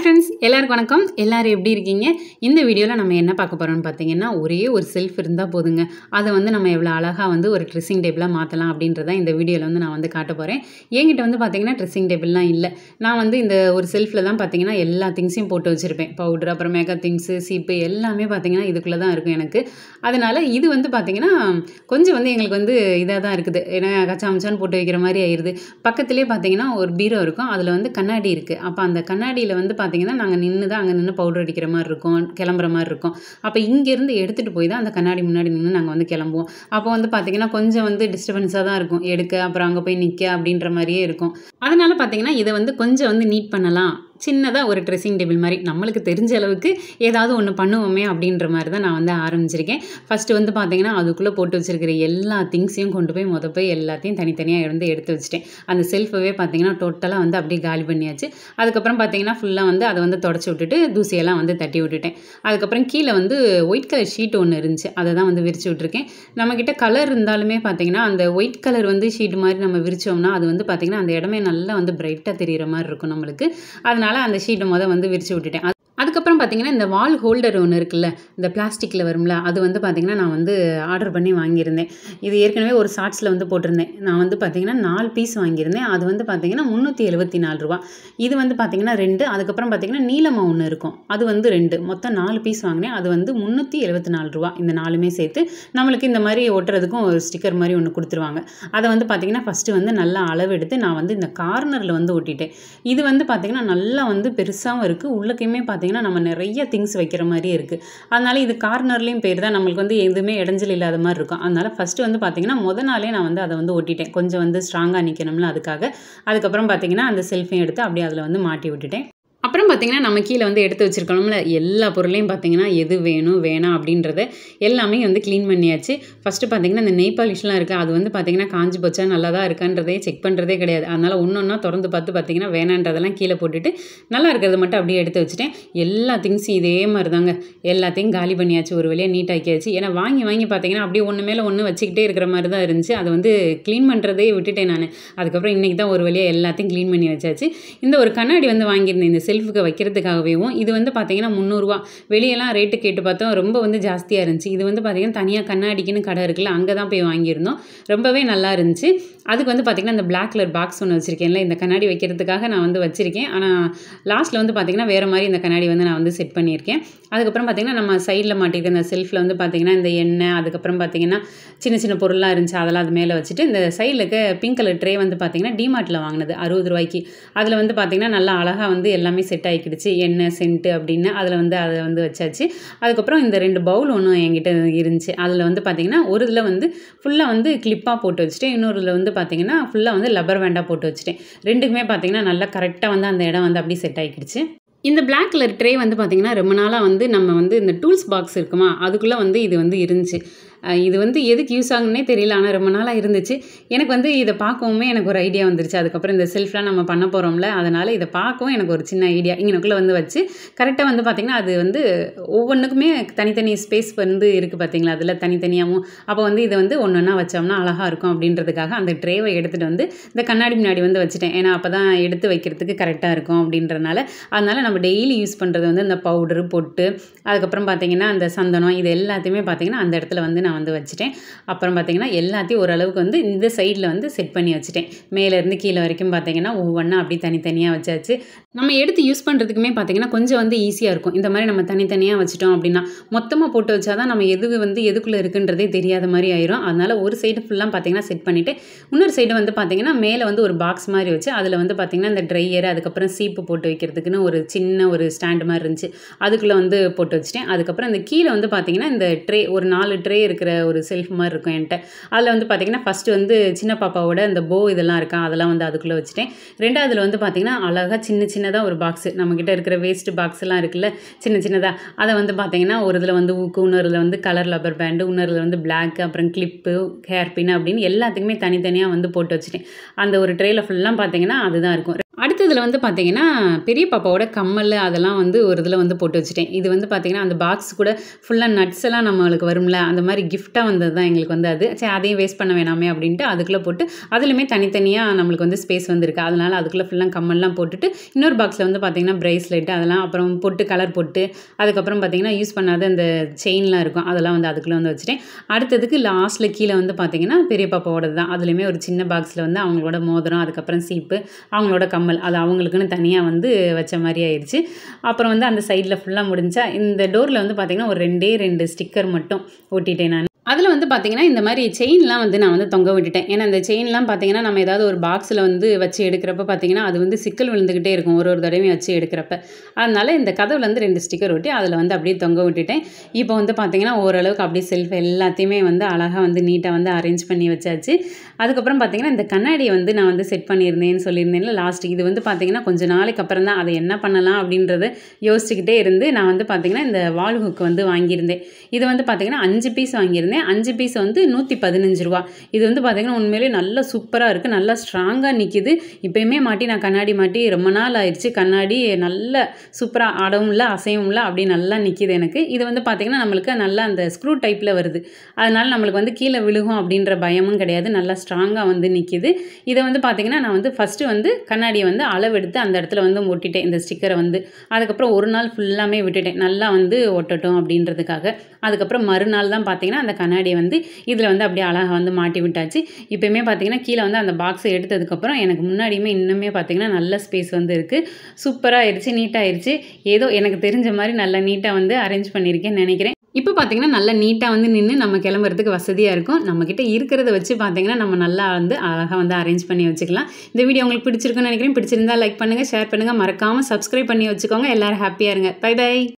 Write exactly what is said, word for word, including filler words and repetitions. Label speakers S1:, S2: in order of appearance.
S1: Friends எல்லாருக்கும் வணக்கம். எல்லாரும் எப்படி இருக்கீங்க? இந்த வீடியோவில் நம்ம என்ன பார்க்க போகிறோம்னு பார்த்தீங்கன்னா, ஒரே ஒரு செல்ஃப் இருந்தால் போதுங்க. அதை வந்து நம்ம எவ்வளோ அழகாக வந்து ஒரு ட்ரெஸ்ஸிங் டேபிளாக மாற்றலாம் அப்படின்றத இந்த வீடியோவில் வந்து நான் வந்து காட்ட போகிறேன். என்கிட்ட வந்து பார்த்தீங்கன்னா ட்ரெஸ்ஸிங் டேபிள்லாம் இல்லை. நான் வந்து இந்த ஒரு செல்ஃபில் தான் பார்த்தீங்கன்னா எல்லா திங்ஸையும் போட்டு வச்சுருப்பேன். பவுடர், அப்புறம் மேக்கப் திங்ஸு, சீப்பு எல்லாமே பார்த்தீங்கன்னா இதுக்குள்ளே தான் இருக்கும் எனக்கு. அதனால் இது வந்து பார்த்தீங்கன்னா கொஞ்சம் வந்து எங்களுக்கு வந்து இதாக தான் இருக்குது. ஏன்னா கச்சாமச்சான்னு போட்டு வைக்கிற மாதிரி ஆயிடுது. பக்கத்துலேயே பார்த்தீங்கன்னா ஒரு பீரோ இருக்கும். அதில் வந்து கண்ணாடி இருக்குது. அப்போ அந்த கண்ணாடியில் வந்து பார்த்தீங்கன்னா நாங்கள் நின்று தான் அங்கே நின்று பவுடர் அடிக்கிற மாதிரி இருக்கும், கிளம்புற மாதிரி இருக்கும். அப்போ இங்கேருந்து எடுத்துகிட்டு போய் தான் அந்த கண்ணாடி முன்னாடி நின்று நாங்கள் வந்து கிளம்புவோம். அப்போ வந்து பார்த்தீங்கன்னா கொஞ்சம் வந்து டிஸ்டர்பன்ஸாக தான் இருக்கும், எடுக்க அப்புறம் அங்கே போய் நிற்க அப்படின்ற மாதிரியே இருக்கும். அதனால் பார்த்தீங்கன்னா இதை வந்து கொஞ்சம் வந்து நீட் பண்ணலாம், சின்னதாக ஒரு ட்ரெஸ்ஸிங் டேபிள் மாதிரி நம்மளுக்கு தெரிஞ்ச அளவுக்கு ஏதாவது ஒன்று பண்ணுவோமே அப்படின்ற மாதிரி தான் நான் வந்து ஆரம்பிச்சிருக்கேன். ஃபஸ்ட்டு வந்து பார்த்தீங்கன்னா அதுக்குள்ளே போட்டு வச்சுருக்கிற எல்லா திங்ஸையும் கொண்டு போய் மொதல் போய் எல்லாத்தையும் தனித்தனியாக இருந்து எடுத்து வச்சுட்டேன். அந்த செல்ஃபவே பார்த்தீங்கன்னா டோட்டலாக வந்து அப்படியே காலி பண்ணியாச்சு. அதுக்கப்புறம் பார்த்தீங்கன்னா ஃபுல்லாக வந்து அதை வந்து தொடச்சி விட்டுட்டு தூசியெல்லாம் வந்து தட்டி விட்டுட்டேன். அதுக்கப்புறம் கீழே வந்து ஒயிட் கலர் ஷீட் ஒன்று இருந்துச்சு, அதை தான் வந்து விரிச்சு விட்ருக்கேன். நம்மக்கிட்ட கலர் இருந்தாலுமே பார்த்தீங்கன்னா அந்த ஒயிட் கலர் வந்து ஷீட் மாதிரி நம்ம விரிச்சோம்னா அது வந்து பார்த்தீங்கன்னா அந்த இடமே நல்லா வந்து பிரைட்டாக தெரிகிற மாதிரி இருக்கும் நம்மளுக்கு. அதனால் அந்த ஷீட்டை மொதல் வந்து விரிச்சு விட்டுட்டேன். அதுக்கப்புறம் பார்த்தீங்கன்னா இந்த வால் ஹோல்டர் ஒன்று இருக்குல்ல, இந்த பிளாஸ்டிக்கில் வரும்ல, அது வந்து பார்த்தீங்கன்னா நான் வந்து ஆர்டர் பண்ணி வாங்கியிருந்தேன். இது ஏற்கனவே ஒரு ஷார்ட்ஸில் வந்து போட்டிருந்தேன். நான் வந்து பார்த்தீங்கன்னா நாலு பீஸ் வாங்கியிருந்தேன். அது வந்து பார்த்தீங்கன்னா முந்நூற்றி எழுபத்தி நாலு ரூபா. இது வந்து பார்த்தீங்கன்னா ரெண்டு, அதுக்கப்புறம் பார்த்தீங்கன்னா நீளமாக ஒன்று இருக்கும், அது வந்து ரெண்டு, மொத்தம் நாலு பீஸ் வாங்கினேன். அது வந்து முந்நூற்றி எழுபத்தி நாலு ரூபா. இந்த நாலுமே சேர்த்து நம்மளுக்கு இந்த மாதிரி ஒட்டுறதுக்கும் ஒரு ஸ்டிக்கர் மாதிரி ஒன்று கொடுத்துருவாங்க. அதை வந்து பார்த்தீங்கன்னா ஃபஸ்ட்டு வந்து நல்லா அளவெடுத்து நான் வந்து இந்த கார்னரில் வந்து ஒட்டிட்டேன். இது வந்து பார்த்தீங்கன்னா நல்லா வந்து பெருசாகவும் இருக்குது, உள்ளக்கையுமே பார்த்தீங்கன்னா நம்ம நிறைய திங்ஸ் வைக்கிற மாதிரி இருக்குது. அதனால இது கார்னர்லேயும் பேர் தான் நம்மளுக்கு வந்து எதுவுமே இடைஞ்சல் இல்லாத மாதிரி இருக்கும். அதனால ஃபஸ்ட்டு வந்து பார்த்தீங்கன்னா முத நாளே நான் வந்து அதை வந்து ஒட்டிட்டேன், கொஞ்சம் வந்து ஸ்ட்ராங்காக நிற்கணும்ல அதுக்காக. அதுக்கப்புறம் பார்த்தீங்கன்னா அந்த செல்ஃபையும் எடுத்து அப்படியே அதில் வந்து மாட்டி விட்டுட்டேன். அப்புறம் பார்த்தீங்கன்னா நம்ம கீழே வந்து எடுத்து வச்சுருக்கணும்ல எல்லா பொருளையும் பார்த்தீங்கன்னா எது வேணும் வேணாம் அப்படின்றத எல்லாமே வந்து க்ளீன் பண்ணியாச்சு. ஃபஸ்ட்டு பார்த்தீங்கன்னா இந்த நெய் பாலிஷ்லாம் இருக்குது, அது வந்து பார்த்தீங்கன்னா காஞ்சி போச்சா நல்லா தான் இருக்கான்றதே செக் பண்ணுறதே கிடையாது. அதனால் ஒன்று ஒன்றா திறந்து பார்த்து பார்த்தீங்கன்னா வேணான்றதெல்லாம் கீழே போட்டுட்டு நல்லா இருக்கிறத மட்டும் அப்படியே எடுத்து வச்சுட்டேன். எல்லா திங்ஸும் இதே மாதிரி தாங்க, எல்லாத்தையும் காலி பண்ணியாச்சு, ஒரு வழியாக நீட் ஆக்கியாச்சு. ஏன்னா வாங்கி வாங்கி பார்த்தீங்கன்னா அப்படியே ஒன்று மேலே ஒன்று வச்சுக்கிட்டே இருக்கிற மாதிரி தான் இருந்துச்சு. அதை வந்து க்ளீன் பண்ணுறதே விட்டுட்டேன் நான். அதுக்கப்புறம் இன்றைக்கி தான் ஒரு வழியாக எல்லாத்தையும் க்ளீன் பண்ணி வச்சாச்சு. இந்த ஒரு கண்ணாடி வந்து வாங்கியிருந்தேன் இந்த செல்ஃபுக்கு வைக்கிறதுக்காகவேவும். இது வந்து பார்த்தீங்கன்னா முந்நூறுரூவா. வெளியெல்லாம் ரேட்டு கேட்டு பார்த்தோம், ரொம்ப வந்து ஜாஸ்தியாக இருந்துச்சு. இது வந்து பார்த்தீங்கன்னா தனியாக கண்ணாடிக்குன்னு கடை இருக்குல்ல, அங்கே தான் போய் வாங்கியிருந்தோம். ரொம்பவே நல்லா இருந்துச்சு. அதுக்கு வந்து பார்த்தீங்கன்னா இந்த பிளாக் கலர் பாக்ஸ் ஒன்று வச்சுருக்கேன்ல, இந்த கண்ணாடி வைக்கிறதுக்காக நான் வந்து வச்சுருக்கேன். ஆனால் லாஸ்ட்டில் வந்து பார்த்தீங்கன்னா வேறு மாதிரி இந்த கண்ணாடி வந்து நான் வந்து செட் பண்ணியிருக்கேன். அதுக்கப்புறம் பார்த்தீங்கன்னா நம்ம சைடில் மாட்டியிருக்க இந்த செல்ஃபில் வந்து பார்த்தீங்கன்னா இந்த எண்ணெய், அதுக்கப்புறம் பார்த்தீங்கன்னா சின்ன சின்ன பொருளாக இருந்துச்சு, அதெல்லாம் அது மேலே வச்சுட்டு இந்த சைடில் இருக்க பிங்க் கலர் ட்ரே வந்து பார்த்தீங்கன்னா டிமார்ட்டில் வாங்கினது அறுபது ரூபாய்க்கு. அதில் வந்து பார்த்தீங்கன்னா நல்லா அழகாக வந்து எல்லாமே செட் ஆகிக்கிடுச்சு, எண்ணெய் சென்ட்டு அப்படின்னு. அதில் வந்து அதை வந்து வச்சாச்சு. அதுக்கப்புறம் இந்த ரெண்டு பவுல் ஒன்று என்கிட்ட இருந்துச்சு. அதில் வந்து பார்த்தீங்கன்னா ஒரு இதில் வந்து ஃபுல்லாக வந்து கிளிப்பாக போட்டு வச்சுட்டேன், இன்னொரு இதில் வந்து பார்த்தீங்கன்னா ஃபுல்லாக வந்து லப்பர் பேண்டாக போட்டு வச்சுட்டேன். ரெண்டுக்குமே பார்த்தீங்கன்னா நல்லா கரெக்டாக வந்து அந்த இடம் வந்து அப்படியே செட் ஆகிக்கிடுச்சு. இந்த பிளாக் கலர் ட்ரே வந்து பார்த்திங்கன்னா ரொம்ப நாளாக வந்து நம்ம வந்து இந்த டூல்ஸ் பாக்ஸ் இருக்குமா அதுக்குள்ளே வந்து இது வந்து இருந்துச்சு. இது வந்து எதுக்கு யூஸ் ஆகுன்னே தெரியல, ஆனால் ரொம்ப நாளாக இருந்துச்சு. எனக்கு வந்து இதை பார்க்கவுமே எனக்கு ஒரு ஐடியா வந்துருச்சு. அதுக்கப்புறம் இந்த செல்ஃப்லாம் நம்ம பண்ண போகிறோம்ல, அதனால் இதை பார்க்கவும் எனக்கு ஒரு சின்ன ஐடியா இங்கனக்குள்ளே வந்து வச்சு கரெக்டாக வந்து பார்த்திங்கன்னா அது வந்து ஒவ்வொன்றுக்குமே தனித்தனி ஸ்பேஸ் வந்து இருக்குது பார்த்திங்களா, அதில் தனித்தனியாகவும். அப்போ வந்து இதை வந்து ஒன்று ஒன்றா வச்சோம்னா அழகாக இருக்கும் அப்படின்றதுக்காக அந்த ட்ரேவை எடுத்துகிட்டு வந்து இந்த கண்ணாடி முன்னாடி வந்து வச்சுட்டேன். ஏன்னா அப்போ தான் எடுத்து வைக்கிறதுக்கு கரெக்டாக இருக்கும் அப்படின்றனால. அதனால் நம்ம டெய்லி யூஸ் பண்ணுறது வந்து இந்த பவுடரு, பொட்டு, அதுக்கப்புறம் பார்த்திங்கன்னா அந்த சந்தனம், இது எல்லாத்தையுமே பார்த்திங்கன்னா அந்த இடத்துல வந்து நான் வந்து வச்சுட்டேன். அப்புறம் பார்த்தீங்கன்னா எல்லாத்தையும் ஓரளவுக்கு வந்து இந்த சைடில் வந்து செட் பண்ணி வச்சுட்டேன். மேலேருந்து கீழே வரைக்கும் பார்த்தீங்கன்னா ஒவ்வொன்றா அப்படி தனித்தனியாக வச்சாச்சு. நம்ம எடுத்து யூஸ் பண்ணுறதுக்குமே பார்த்தீங்கன்னா கொஞ்சம் வந்து ஈஸியாக இருக்கும். இந்த மாதிரி நம்ம தனித்தனியாக வச்சுட்டோம் அப்படின்னா மொத்தமாக போட்டு வச்சா தான் நம்ம எது வந்து எதுக்குள்ளே இருக்குன்றதே தெரியாத மாதிரி ஆயிரும். அதனால் ஒரு சைடு ஃபுல்லாக பார்த்தீங்கன்னா செட் பண்ணிவிட்டு இன்னொரு சைடு வந்து பார்த்தீங்கன்னா மேலே வந்து ஒரு பாக்ஸ் மாதிரி வச்சு அதில் வந்து பார்த்தீங்கன்னா இந்த ட்ரையர், அதுக்கப்புறம் சீப்பு போட்டு வைக்கிறதுக்குன்னு ஒரு சின்ன ஒரு ஸ்டாண்டு மாதிரி இருந்துச்சு, அதுக்குள்ளே வந்து போட்டு வச்சுட்டேன். அதுக்கப்புறம் இந்த கீழே வந்து பார்த்தீங்கன்னா இந்த ட்ரே ஒரு நாலு ட்ரே இருக்கிற ஒரு செல்ஃப் மாதிரி இருக்கும் என்கிட்ட. அதில் வந்து பார்த்தீங்கன்னா ஃபஸ்ட்டு வந்து சின்ன பாப்பாவோட இந்த போ இதெல்லாம் இருக்கா அதெல்லாம் வந்து அதுக்குள்ளே வச்சுட்டேன். ரெண்டாவதுல வந்து பார்த்தீங்கன்னா அழகாக சின்ன சின்னதாக ஒரு பாக்ஸு, நம்மக்கிட்ட இருக்கிற வேஸ்ட் பாக்ஸ் எல்லாம் இருக்குல்ல சின்ன சின்னதாக, அதை வந்து பார்த்தீங்கன்னா ஒரு இதில் வந்து ஊக்கு, இன்னொருல வந்து கலர் லப்பர் பேண்டு, இன்னொருல வந்து பிளாக், அப்புறம் கிளிப்பு, ஹேர் பின் அப்படின்னு எல்லாத்துக்குமே தனித்தனியாக வந்து போட்டு வச்சுட்டேன். அந்த ஒரு ட்ரேயில் ஃபுல்லாக பார்த்தீங்கன்னா அதுதான் இருக்கும். அடுத்ததில் வந்து பார்த்திங்கன்னா பெரிய பாப்பாவோட கம்மல் அதெல்லாம் வந்து ஒரு இதில் வந்து போட்டு வச்சுட்டேன். இது வந்து பார்த்திங்கன்னா அந்த பாக்ஸ் கூட ஃபுல்லாக நட்ஸ் எல்லாம் நம்மளுக்கு வரும்ல, அந்த மாதிரி கிஃப்ட்டாக வந்தது தான் எங்களுக்கு வந்து அது. சரி அதையும் வேஸ்ட் பண்ண வேணாமே அப்படின்ட்டு அதுக்குள்ளே போட்டு அதுலேயுமே தனித்தனியாக நம்மளுக்கு வந்து ஸ்பேஸ் வந்துருக்கு. அதனால் அதுக்குள்ளே ஃபுல்லாக கம்மல்லாம் போட்டுட்டு இன்னொரு பாக்ஸில் வந்து பார்த்திங்கன்னா ப்ரைஸ்லெட் அதெல்லாம் அப்புறம் பொட்டு கலர் பொட்டு அதுக்கப்புறம் பார்த்திங்கன்னா யூஸ் பண்ணாத அந்த செயின்லாம் இருக்கும் அதெல்லாம் வந்து அதுக்குள்ளே வந்து வச்சுட்டேன். அடுத்ததுக்கு லாஸ்ட்டில் கீழே வந்து பார்த்திங்கன்னா பெரிய பாப்பாவோடது தான். அதுலேயுமே ஒரு சின்ன பாக்ஸில் வந்து அவங்களோட மோதிரம் அதுக்கப்புறம் சீப்பு அவங்களோட கம்மல் அது அவங்களுக்குன்னு தனியாக வந்து வச்ச மாதிரி ஆயிடுச்சு. அப்புறம் வந்து அந்த சைடில் ஃபுல்லாக முடிஞ்சா இந்த டோரில் வந்து பார்த்திங்கன்னா ஒரு ரெண்டே ரெண்டு ஸ்டிக்கர் மட்டும் ஒட்டிட்டேன் நான். அதில் வந்து பார்த்திங்கன்னா இந்த மாதிரி செயின்லாம் வந்து நான் வந்து தொங்க விட்டுட்டேன். ஏன்னா இந்த செயின்லாம் பார்த்திங்கன்னா நம்ம ஏதாவது ஒரு பாக்ஸில் வந்து வச்சு எடுக்கிறப்ப பார்த்திங்கன்னா அது வந்து சிக்கல் விழுந்துக்கிட்டே இருக்கும் ஒரு ஒரு தடவையும் வச்சு எடுக்கிறப்ப. அதனால் இந்த கதவுல வந்து ரெண்டு ஸ்டிக்கர் ஒட்டி அதில் வந்து அப்படியே தொங்க விட்டுட்டேன். இப்போ வந்து பார்த்திங்கன்னா ஓரளவுக்கு அப்படியே செல்ஃப் எல்லாத்தையுமே வந்து அழகாக வந்து நீட்டாக வந்து அரேஞ்ச் பண்ணி வச்சாச்சு. அதுக்கப்புறம் பார்த்திங்கன்னா இந்த கண்ணாடியை வந்து நான் வந்து செட் பண்ணியிருந்தேன்னு சொல்லியிருந்தேன்ல லாஸ்ட்டு. இது வந்து பார்த்திங்கன்னா கொஞ்சம் நாளைக்கு அப்புறம் தான் அதை என்ன பண்ணலாம் அப்படின்றத யோசிச்சுக்கிட்டே இருந்து நான் வந்து பார்த்திங்கன்னா இந்த வால் ஹுக் வந்து வாங்கியிருந்தேன். இது வந்து பார்த்திங்கன்னா அஞ்சு பீஸ் வாங்கியிருந்தேன். அஞ்சு பீஸ் வந்து நூற்றி பதினஞ்சு ரூபா. இது வந்து பார்த்திங்கன்னா உண்மையிலே நல்லா சூப்பராக இருக்குது, நல்லா ஸ்ட்ராங்காக நிற்கிது. இப்போயுமே மாட்டி நான் கண்ணாடி மாட்டி ரொம்ப நாள் ஆயிடுச்சு. கண்ணாடி நல்ல சூப்பராக ஆடவும் இல்லை அசையும் இல்லை அப்படி நல்லா நிற்கிது எனக்கு. இது வந்து பார்த்திங்கன்னா நம்மளுக்கு நல்லா அந்த ஸ்க்ரூ டைப்பில் வருது. அதனால் நம்மளுக்கு வந்து கீழே விழுகும் அப்படின்ற பயமும் கிடையாது. நல்லா ஸ்ட்ராங்காக வந்து நிற்கிது. இதை வந்து பார்த்திங்கன்னா நான் வந்து ஃபஸ்ட்டு வந்து கண்ணாடியை வந்து அளவெடுத்து அந்த இடத்துல வந்து ஒட்டிட்டேன் இந்த ஸ்டிக்கரை வந்து. அதுக்கப்புறம் ஒரு நாள் ஃபுல்லாமே விட்டுட்டேன் நல்லா வந்து ஒட்டட்டும் அப்படின்றதுக்காக. அதுக்கப்புறம் மறுநாள் தான் பார்த்திங்கன்னா அந்த கண்ணாடியை வந்து இதில் வந்து அப்படியே அழகாக வந்து மாட்டி விட்டாச்சு. இப்போயுமே பார்த்திங்கன்னா கீழே வந்து அந்த பாக்ஸை எடுத்ததுக்கப்புறம் எனக்கு முன்னாடியுமே இன்னுமே பார்த்திங்கன்னா நல்ல ஸ்பேஸ் வந்து இருக்குது. சூப்பராக ஆயிடுச்சு, நீட்டாக ஆயிடுச்சு. ஏதோ எனக்கு தெரிஞ்ச மாதிரி நல்லா நீட்டாக வந்து அரேஞ்ச் பண்ணியிருக்கேன்னு நினைக்கிறேன். இப்போ பார்த்திங்கன்னா நல்லா நீட்டாக வந்து நின்று நம்ம கிளம்புறதுக்கு வசதியாக இருக்கும். நம்மக்கிட்ட இருக்கிறத வச்சு பார்த்திங்கன்னா நம்ம நல்லா வந்து அழகாக வந்து அரேஞ்ச் பண்ணி வச்சுக்கலாம். இந்த வீடியோ உங்களுக்கு பிடிச்சிருக்குன்னு நினைக்கிறேன். பிடிச்சிருந்தா லைக் பண்ணுங்கள், ஷேர் பண்ணுங்கள், மறக்காமல் சப்ஸ்கிரைப் பண்ணி வச்சுக்கோங்க. எல்லோரும் ஹாப்பியாக இருங்க. Bye by.